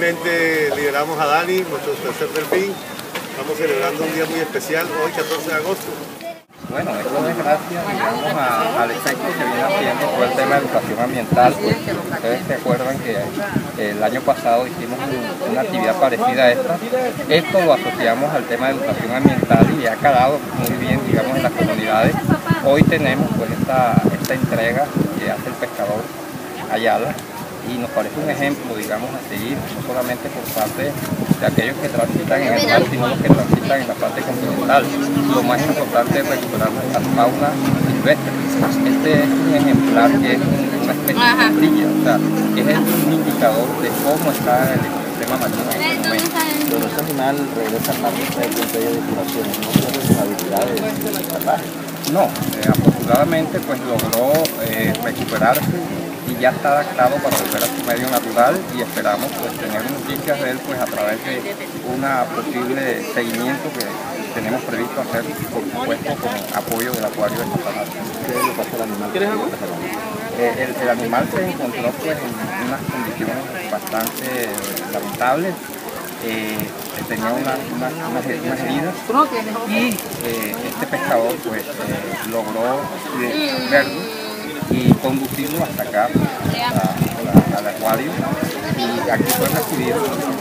Finalmente liberamos a Dani, nuestro tercer delfín. Estamos celebrando un día muy especial, hoy 14 de agosto. Bueno, esto es gracias, digamos, al efecto que viene haciendo todo el tema de educación ambiental. Pues, ustedes se acuerdan que el año pasado hicimos una actividad parecida a esta. Esto lo asociamos al tema de educación ambiental y ha calado muy bien, digamos, en las comunidades. Hoy tenemos pues esta entrega que hace el pescador Ayala y nos parece un ejemplo, digamos, a seguir, no solamente por parte de aquellos que transitan en el mar, sino los que transitan en la parte continental. Lo más importante es recuperar nuestra fauna silvestre. Este es un ejemplar que es una especie de sombrilla, o sea, es un indicador de cómo está el ecosistema marino en este momento. Pero este animal regresa al mar después de depuraciones, no pierde sus habilidades salvajes. No, afortunadamente pues logró recuperarse y ya está adaptado para volver a su medio natural y esperamos pues tener noticias de él pues a través de una posible seguimiento que tenemos previsto hacer, por supuesto con apoyo del acuario de Santa Marta. ¿Qué le pasó al animal? El animal se encontró pues en unas condiciones bastante lamentables. Tenía unas heridas y este pescador pues logró verlo y conducirlo hasta acá al acuario y aquí fue recibido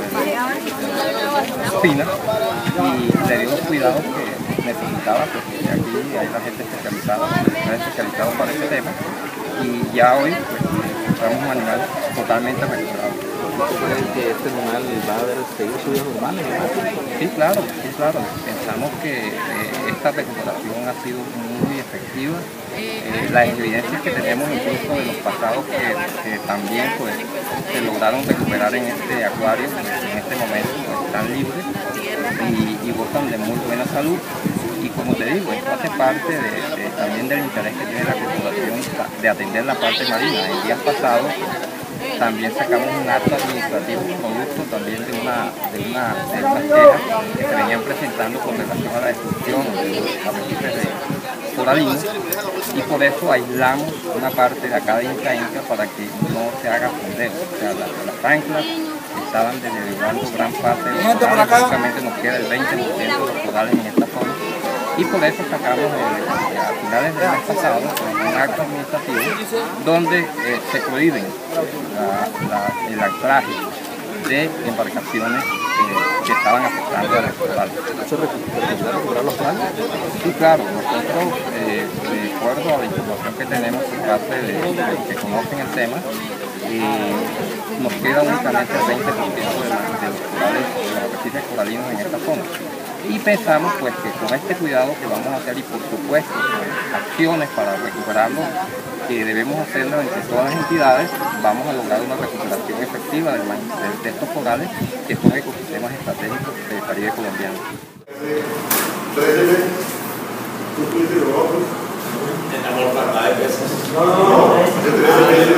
Fina y le dio los cuidados que necesitaba porque aquí hay la gente especializada para ese tema y ya hoy pues encontramos un animal totalmente recuperado. ¿Creen que este animal va a seguir su vida normal? Sí, claro. Pensamos que esta recuperación ha sido muy efectiva. Las evidencias que tenemos incluso de los pasados que también pues, se lograron recuperar en este acuario, en este momento pues, están libres y gozan de muy buena salud. Y como te digo, esto hace parte también del interés que tiene la corporación de atender la parte marina. El día pasado también sacamos un acto administrativo producto también de unas quejas que se venían presentando con relación a la destrucción de los arrecifes coralinos y por eso aislamos una parte de acá de Inca para que no se haga fondeo. O sea, las anclas estaban deteriorando gran parte de los corales, básicamente nos queda el 20% de los corales en esta zona. Y por eso sacamos a finales del mes pasado un acto administrativo donde se prohíben el anclaje de embarcaciones que estaban afectando a los corales. ¿Eso recuperar los planes? Sí, claro, nosotros, de acuerdo a la información que tenemos por parte de los que conocen el tema, nos queda únicamente el 20% de los corales, de los arrecifes coralinos en esta zona. Y pensamos pues que con este cuidado que vamos a hacer y por supuesto acciones para recuperarlo que debemos hacerlo entre todas las entidades, vamos a lograr una recuperación efectiva de estos corales que son ecosistemas estratégicos del Caribe colombiano. 13 meses, ¿tú tuviste los otros? En la mortandad de peces. No, hace 13 meses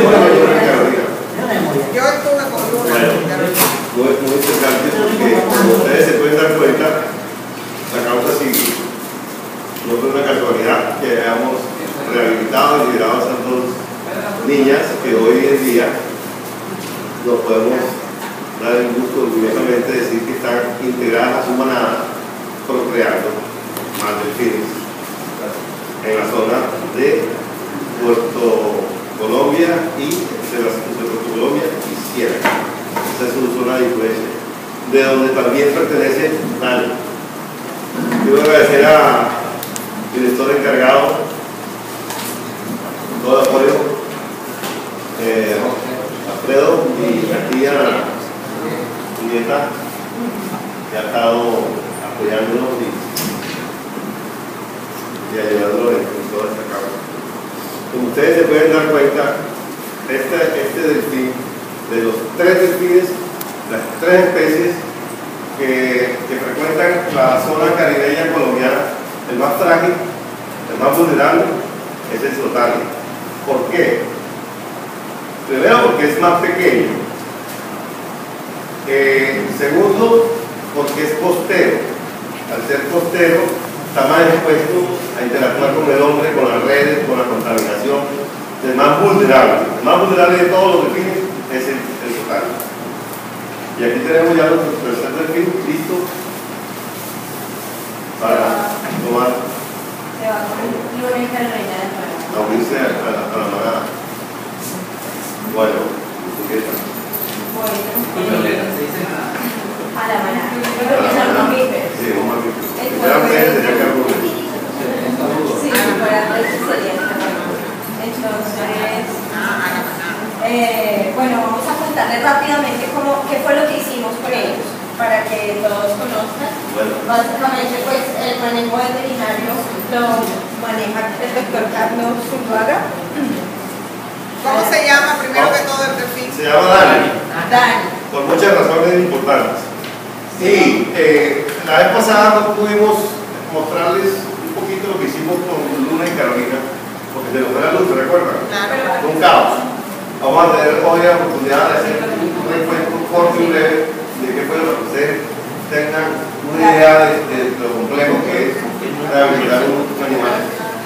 Yo estuve con no es muy interesante porque como ustedes se pueden dar cuenta, la causa sigue. No fue una casualidad que hayamos rehabilitado y liberado a esas dos niñas que hoy en día nos podemos dar el gusto orgullosamente de decir que están integradas a su manada, procreando más delfines en la zona de Puerto Colombia y Puerto Colombia y Sierra. Esa es su zona de influencia, de donde también pertenece Dani. Quiero agradecer al director encargado, todo el apoyo, Alfredo, y aquí a Julieta, que ha estado apoyándonos y ayudándonos en toda esta causa. Como ustedes se pueden dar cuenta, este delfín, de los 3 delfines, las 3 especies que frecuentan la zona caribeña colombiana, el más frágil, el más vulnerable, es el sotano. ¿Por qué? Primero, porque es más pequeño. Segundo, porque es costero. Al ser costero, está más expuesto a interactuar con el hombre, con las redes, con la contaminación. Es más vulnerable. El más vulnerable de todos los delfines es el sotano. Y aquí tenemos ya nuestro tercer delfín listo para tomar, Se va con Luna y Carolina de nuevo. a unirse a la manada. Bueno, ¿qué tal? A la manada. Yo creo que son mamíferos. Sí, un mamífero. Primeramente sería carbones. Sí, para eso sería. Entonces, bueno, vamos a contarles rápidamente qué fue lo que hicimos con ellos, para que todos conozcan. Bueno. Básicamente, pues, el manejo veterinario lo maneja el doctor Carlos Zuluaga. ¿Cómo se llama primero que todo el delfín? Se llama Dani, Dani. por muchas razones importantes. Y la vez pasada no pudimos mostrarles un poquito lo que hicimos con Luna y Carolina, porque se nos fue la luz, ¿se recuerdan? Claro. Un caos. Vamos a tener hoy la oportunidad de hacer un recuento corto y breve de qué fue lo que ustedes tengan una idea de lo complejo que es rehabilitar un animal.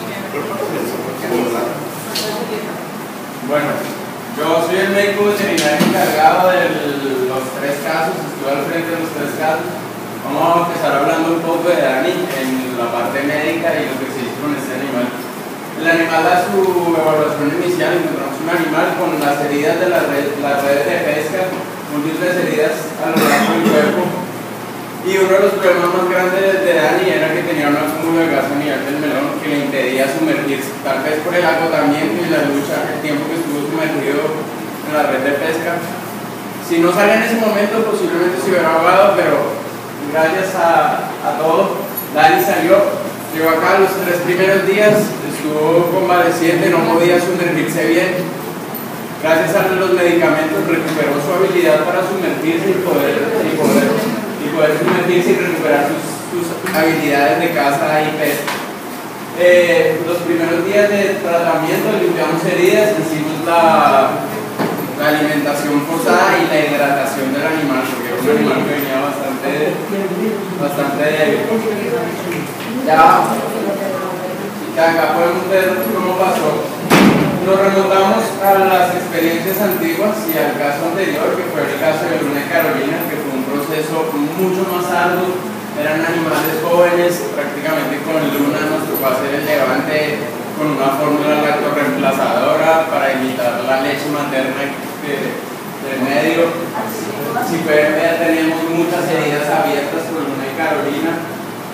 Bueno, yo soy el médico veterinario encargado de los 3 casos, estuve al frente de los 3 casos. Vamos a empezar hablando un poco de Dani en la parte médica y lo que se hizo con este animal. El animal, a su evaluación inicial, encontramos un animal con las heridas de las redes de pesca, múltiples heridas a lo largo del cuerpo. Y uno de los problemas más grandes de Dani era que tenía un acúmulo de gas a nivel del melón que le impedía sumergirse, tal vez por el agotamiento y la lucha, el tiempo que estuvo sumergido en la red de pesca. Si no salía en ese momento, posiblemente se hubiera ahogado, pero gracias a todo, Dani salió. Llegó acá los 3 primeros días, estuvo convaleciente, no podía sumergirse bien. Gracias a los medicamentos recuperó su habilidad para sumergirse y poder sumergirse y recuperar sus habilidades de caza y pesca. Los primeros días de tratamiento limpiamos heridas, hicimos la alimentación forzada y la hidratación del animal, porque era un animal que venía bastante débil. Ya acá podemos ver cómo pasó. Nos remontamos a las experiencias antiguas y al caso anterior, que fue el caso de Luna y Carolina, que fue un proceso mucho más arduo. Eran animales jóvenes, prácticamente con Luna nos tocó hacer el levante con una fórmula lactorreemplazadora para imitar la leche materna del medio. Si pueden ver, tenemos muchas heridas abiertas con Luna y Carolina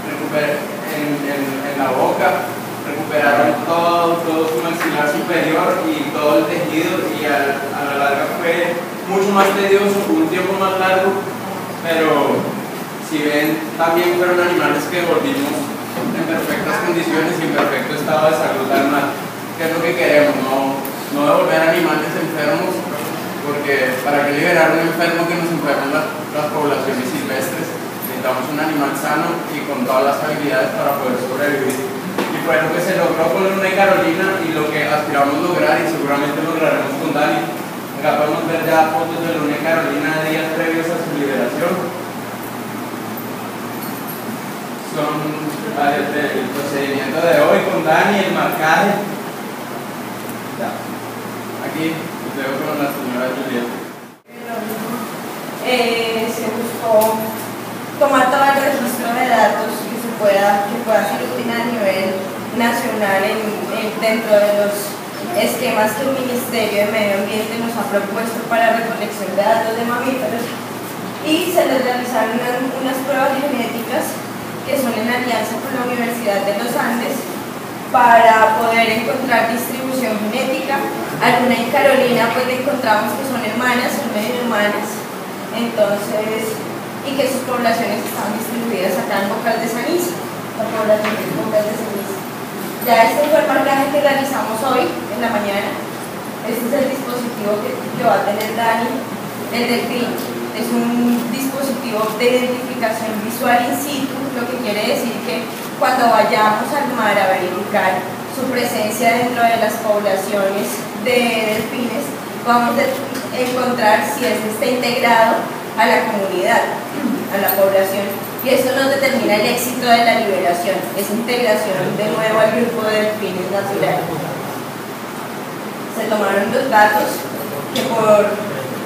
en la boca. Recuperaron todo su maxilar superior y todo el tejido, y a la larga fue mucho más tedioso, un tiempo más largo, pero si ven, también fueron animales que volvimos en perfectas condiciones y en perfecto estado de salud animal, que es lo que queremos, no devolver animales enfermos, porque para que liberar un enfermo que nos enfermen las poblaciones silvestres, necesitamos un animal sano y con todas las habilidades para poder sobrevivir. Y fue lo que se logró con Luna y Carolina y lo que aspiramos lograr, y seguramente lograremos con Dani. Acá podemos ver ya fotos de Luna y Carolina días previos a su liberación. Son el procedimiento de hoy con Dani, el marcaje. Aquí los veo con la señora Julieta. Se buscó tomar todo el registro de datos que pueda ser útil a nivel nacional dentro de los esquemas que el Ministerio de Medio Ambiente nos ha propuesto para recolección de datos de mamíferos, y se les realizaron unas pruebas genéticas que son en alianza con la Universidad de los Andes para poder encontrar distribución genética. A Luna y Carolina pues encontramos que son hermanas, son medio hermanas, entonces, y que sus poblaciones estaban distribuidas acá en Bocal de Ceniza, la población de Bocal de Ceniza. Ya este fue el marcaje que realizamos hoy en la mañana. Este es el dispositivo que va a tener Dani, el delfín. Es un dispositivo de identificación visual in situ, lo que quiere decir que cuando vayamos al mar a verificar su presencia dentro de las poblaciones de delfines, vamos a encontrar si este está integrado a la comunidad, a la población, y esto nos determina el éxito de la liberación, esa integración de nuevo al grupo de delfines naturales. Se tomaron los datos que por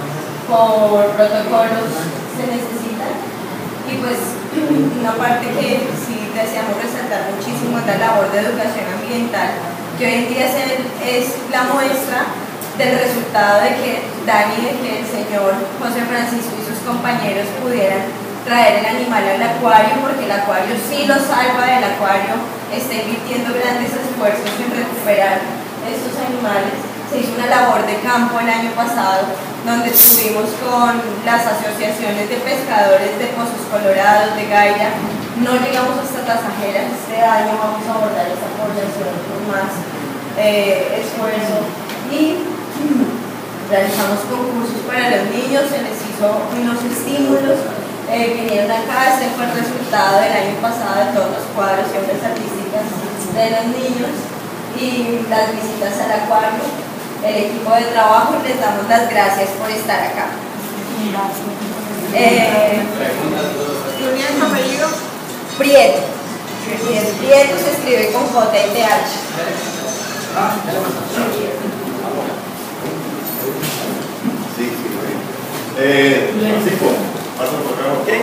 por protocolos se necesitan. Y pues una parte que sí deseamos resaltar muchísimo es la labor de educación ambiental, que hoy en día es la muestra del resultado de que Dani, de que el señor José Francisco y sus compañeros pudieran traer el animal al acuario, porque el acuario sí lo salva del acuario, está invirtiendo grandes esfuerzos en recuperar estos animales. Se hizo una labor de campo el año pasado, donde estuvimos con las asociaciones de pescadores de Pozos Colorados, de Gaira. No llegamos hasta Tasajeras. Este año vamos a abordar esta población con más esfuerzo y realizamos concursos para los niños, se les hizo unos estímulos, vinieron acá. Este fue el resultado del año pasado de todos los cuadros y obras artísticas de los niños y las visitas al acuario. El equipo de trabajo, les damos las gracias por estar acá. ¿Tu apellido? Prieto. Prieto se escribe con J y TH. Sí. Francisco, paso por acá. ¿Qué?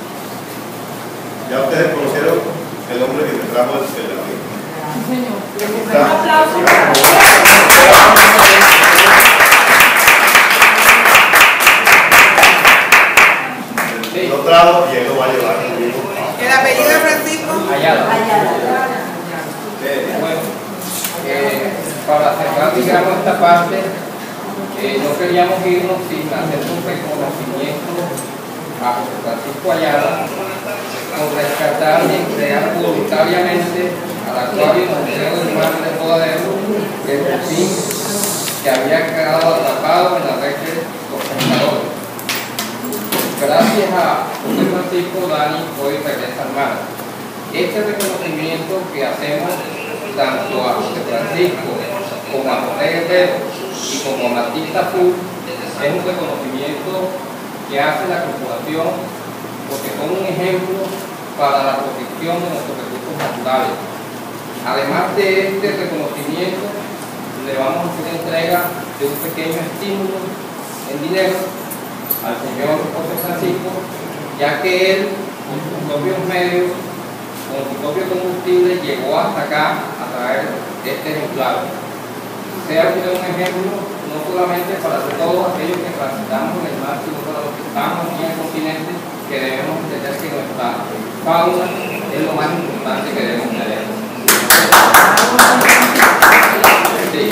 Ya ustedes conocieron el hombre que te trajo el amigo. Un aplauso. Lo trajo y él lo va a llevar. ¿El apellido de Francisco? Ayala. Bueno, para cerrar, digamos, esta parte, no queríamos irnos sin hacer un reconocimiento a José Francisco Ayala, con rescatar y entregar voluntariamente al acuario Museo del Mar de Rodadero el delfín que había quedado atrapado en la red de los pescadores. Gracias a José Francisco, Dani hoy regresa al mar. Este reconocimiento que hacemos tanto a José Francisco como a José Guerrero y como a Matista Full es un reconocimiento que hace la corporación porque son un ejemplo para la protección de nuestros recursos naturales. Además de este reconocimiento, le vamos a hacer entrega de un pequeño estímulo en dinero al señor José Francisco, ya que él, con sus propios medios, con su propio combustible, llegó hasta acá a traer este ejemplar. Sea usted un ejemplo, no solamente para todos aquellos que transitamos en el mar, sino para los que estamos aquí en el continente, que debemos entender que nuestra fauna es lo más importante que debemos tener. Sí.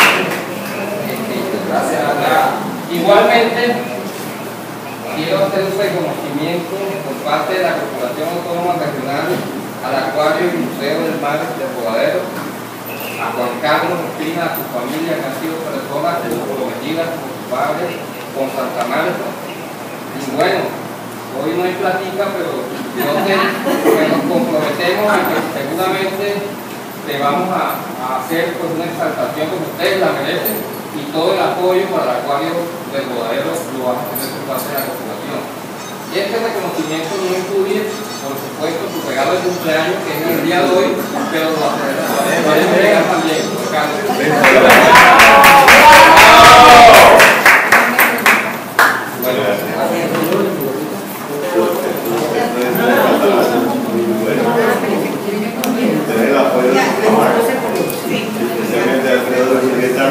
Igualmente, quiero hacer un reconocimiento por parte de la Corporación Autónoma Regional al Acuario y Museo del Mar de Rodadero, a Juan Carlos Espina, a su familia, que han sido personas comprometidas con sus padres, con Santa Marta. Y bueno, hoy no hay platica, pero yo sé que nos comprometemos a que seguramente le vamos a hacer pues, una exaltación como ustedes la merecen y todo el apoyo para el acuario del Rodadero lo vamos a hacer por parte de la corporación. Y este reconocimiento no incluye, por supuesto, su regalo de cumpleaños, que es el día de hoy, pero lo podemos llegar también. Tener el apoyo de su mamá, especialmente Alfredo de Julieta,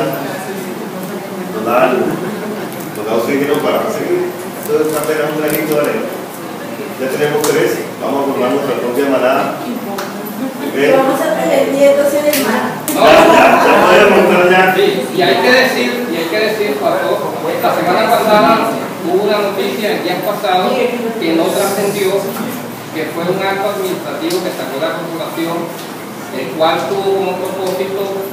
Donado Seguiro para seguir. Entonces, apenas un granito de arena. Ya tenemos 3, vamos a formar nuestra propia manada. Vamos a tener nietos en el mar. Ya podemos entrar ya. Sí, y hay que decir, pasó, la semana pasada hubo una noticia el día pasado que no trascendió, que fue un acto administrativo que sacó la corporación, el cual tuvo como propósito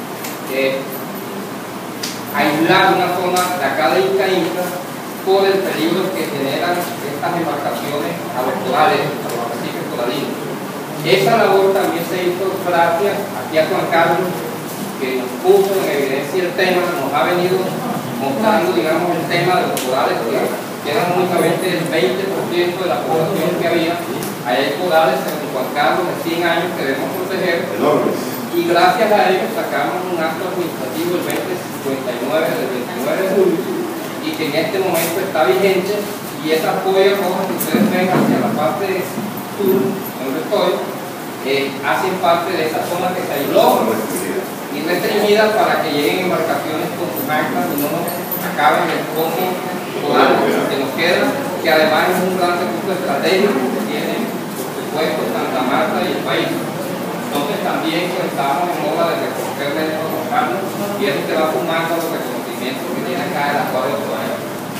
aislar una zona de acá de Inca por el peligro que generan estas embarcaciones a los corales, a los arrecifes coralinos. Esa labor también se hizo gracias aquí a Juan Carlos, que nos puso en evidencia el tema, nos ha venido mostrando, digamos, el tema de los corales, que eran únicamente el 20% de la población que había. Hay corales, según Juan Carlos, de 100 años que debemos proteger. Y gracias a ellos sacamos un acto administrativo el 2059 del 29 de julio. Y y que en este momento está vigente, y esa polla roja que ustedes ven hacia la parte sur, donde estoy, hacen parte de esa zona que se aisló y restringida para que lleguen embarcaciones con sus anclas y no nos acaben el fondo total que nos queda, que además es un gran recurso estratégico que tiene, por supuesto, Santa Marta y el país. Entonces también pues, estamos en hora de recogerle estos órganos y eso se va sumando a los reconocimientos que tiene acá el acuario de Guayana.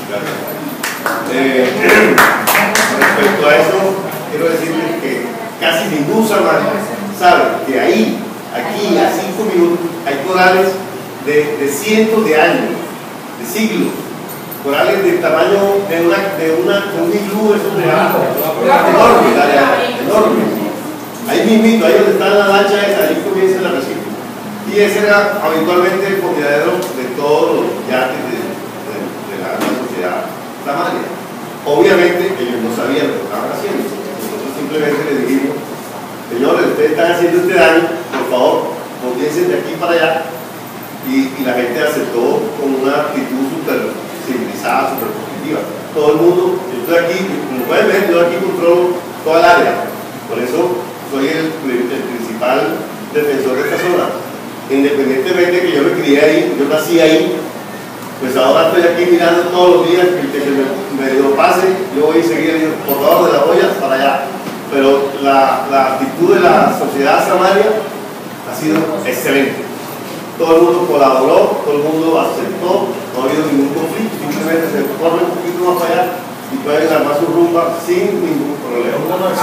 Respecto a eso, quiero decirles que casi ningún samán sabe que ahí, aquí a 5 minutos, hay corales de cientos de años, de siglos, corales del tamaño de un iglú, eso de agua, enorme. Ahí mismito, ahí donde está la lancha, ahí comienza el arrecife. Y ese era habitualmente el fondeadero de todos los yates de la sociedad samaria. Obviamente ellos no sabían lo que estaban haciendo. Nosotros simplemente les dijimos, señores, ustedes están haciendo este daño, por favor, volviesen de aquí para allá. Y la gente aceptó con una actitud súper civilizada, súper positiva. Todo el mundo, yo estoy aquí, como pueden ver, yo aquí controlo toda el área. Por eso soy el principal defensor de esta zona. Independientemente que yo me crié ahí, yo nací ahí, pues ahora estoy aquí mirando todos los días que se me lo pase, yo voy a seguir por debajo de la olla para allá. Pero la actitud de la sociedad samaria ha sido excelente. Todo el mundo colaboró, todo el mundo aceptó, no ha habido ningún conflicto, simplemente se corre un poquito más para allá y pueden armar su rumba sin ningún problema.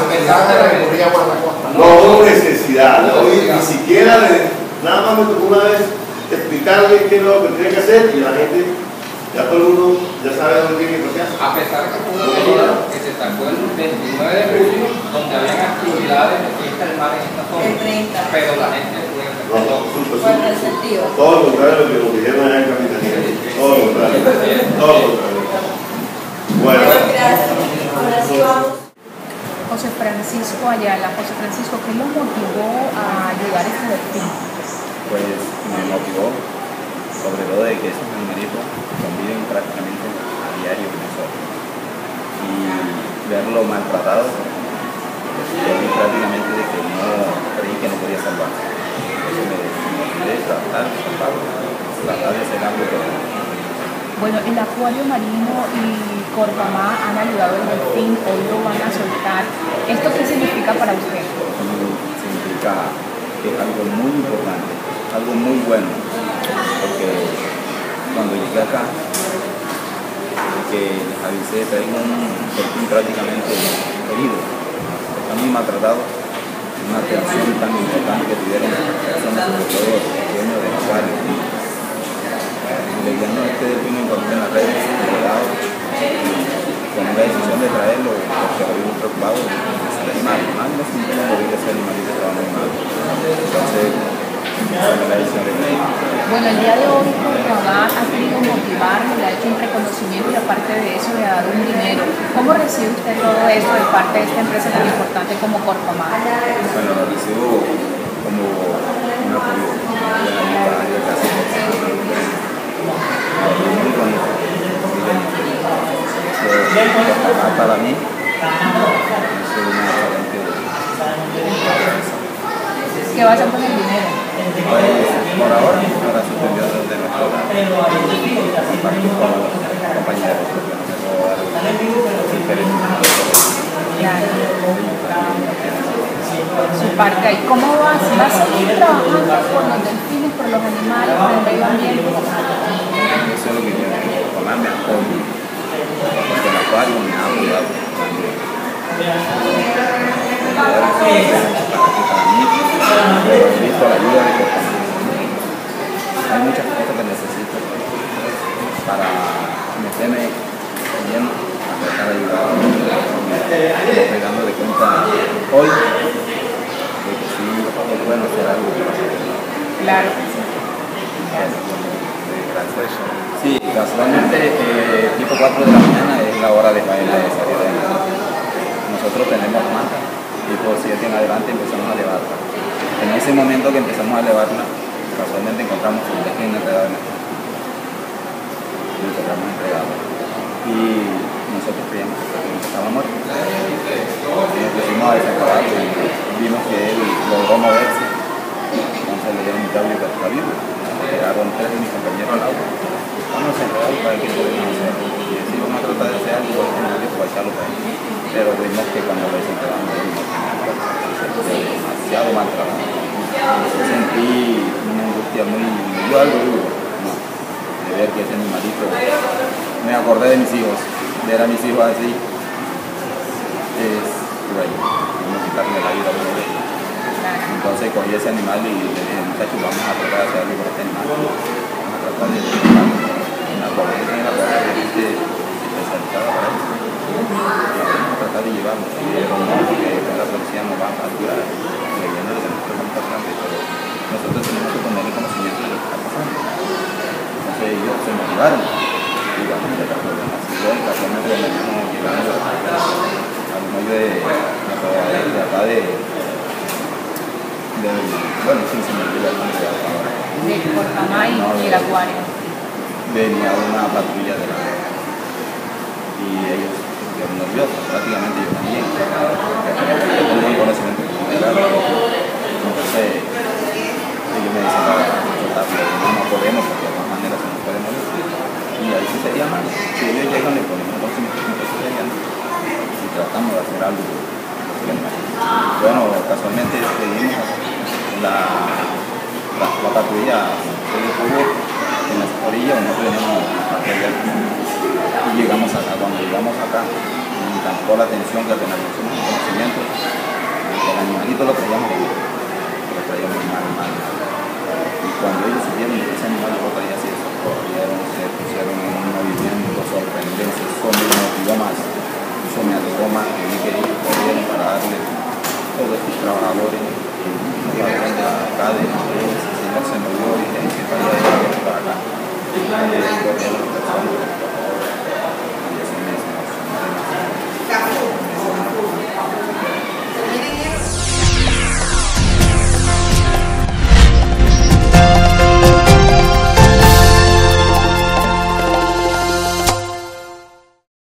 No hubo necesidad, no, ni siquiera nada más me tocó una vez explicarle qué es lo que tiene que hacer y la gente, ya todo el mundo ya sabe dónde tiene que pasar. A pesar que fue una medida que se sacó el 29 de julio, donde habían actividades de fiesta del mar en esta zona, El 30. pero la gente fue Fue receptivo. Todo lo contrario de lo que nos dijeron allá en Capitanía. Todo lo contrario. Todo lo contrario. Bueno. Gracias. Ahora sí vamos. José Francisco Ayala. José Francisco, ¿qué lo motivó a ayudar a este delfín? Pues me motivó, sobre todo de que esos animalitos conviven prácticamente a diario con nosotros. Y verlo maltratado, yo vi prácticamente de que no creí que no podía salvarse. Eso me motivé a tratar de salvarlo, tratar de hacer algo que Bueno, el acuario marino y Corpamá han ayudado al delfín, hoy lo van a soltar. ¿Esto qué significa para usted? significa que es algo muy importante, algo muy bueno, porque cuando llegué acá, que les avisé, traigo un delfín prácticamente herido, está muy maltratado, una atención tan importante que tuvieron las personas, sobre todo los dueños del acuario. Le dieron este delfín, encontré en las redes, delegado, con la decisión de traerlo, porque había un preocupado de ese animal. No simplemente morir ese animalito estaba muy mal. Entonces, tomé la decisión de traerlo. Bueno, el día de hoy Corpamá ha querido motivarme, le ha hecho un reconocimiento y aparte de eso le ha dado un dinero. ¿Cómo recibe usted todo esto de parte de esta empresa tan importante como Corpamá? Bueno, lo recibo como un apoyo de la mitad de casi muy bonito, muy bonito. Corpamá para mí es una excelente empresa. ¿Qué va a hacer con el dinero? Pues por ahora suspendió desde nuestro lado. Compartir con los compañeros, porque no me puedo dar su parte ahí. ¿Cómo va a seguir trabajando por los delfines, por los animales, por el medio ambiente? Eso es lo que quiero, que Corpamá me apoye, porque el acuario me ha apoyado también. He visto la ayuda de Corpamá. Hay muchas cosas que necesito para meterme bien a tratar de ayudar. Estoy dando de cuenta hoy de que sí es bueno hacer algo. Claro. Sí, casualmente tipo 4 de la mañana es la hora de faena de salida de mar. Nosotros tenemos manta, tipo 7 en adelante empezamos a elevarla. En ese momento que empezamos a elevarla, casualmente encontramos un delfín enredado en el mar. lo habíamos entregado. Y nosotros creíamos que estaba muerto. Nos pusimos a desencadarlo y vimos que él logró moverse. Entonces le dieron un cable que está vivo. Llegaron 3 de mis compañeros al agua. Vamos a encerrarlo para ver qué podemos hacer. Y si vamos a tratar de hacer algo, pues echarlo para ahí. Pero vimos que cuando lo desenterramos, no tenía fuerza. Demasiado mal trabajo. Sentí una angustia muy, yo algo duro, ¿no? De ver que ese animalito, me acordé de mis hijos, ver a mis hijos así, es cruel, como quitarle la vida a uno de ellos. Entonces cogí ese animal y le dije, muchachos, vamos a tratar de hacer algo por este animal, vamos a tratar de llevarlo. La pobreza en la pobreza especializada para eso. Vamos a tratar de llevarlo, pero no, porque la policía nos va a capturar, leyendo de que nosotros somos importantes, pero nosotros tenemos que poner el conocimiento de lo que está pasando. Entonces ellos se motivaron y vamos a tratar problemas. Así que casualmente cuando venimos llegando al medio de acá bueno, sí, se me olvidó el nombre de ahora. De Portamay y el acuario. Venía una patrulla de la y ellos estuvieron nerviosos, prácticamente yo también, yo tenía un conocimiento de la entonces ellos me dicen, no podemos porque de todas maneras se nos puede morir. Y ahí sí sería mal, si ellos llegan le ponemos conocimiento serían y tratamos de hacer algo. Bueno, casualmente seguimos la patrulla se detuvo en las orillas, nosotros veníamos a pelear y llegamos acá. Cuando llegamos acá, me encantó la atención que apenas hicimos el conocimiento, el animalito lo traíamos mal. Y cuando ellos supieron que ese animal lo traía así, corrieron, se pusieron en un movimiento sorprendente, eso me motivó más, eso me alegró más, que vi que ellos corrieron para darle todos estos trabajadores de acá, de el señor se movió y dije que para acá.